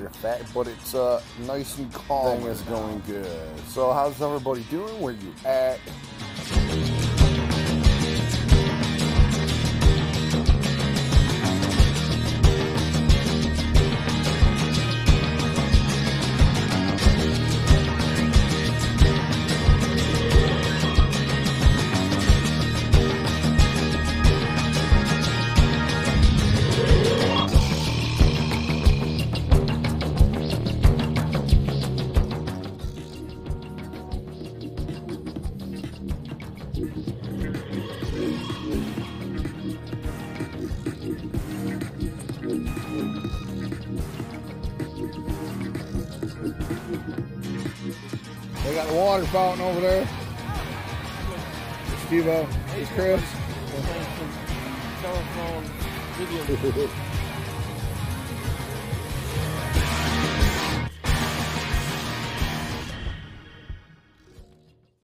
you're fat, but it's nice and calm. Thing is going good. So how's everybody doing? Where you at? They got the water fountain over there. Steve-O. Hey, Chris. Telephone video.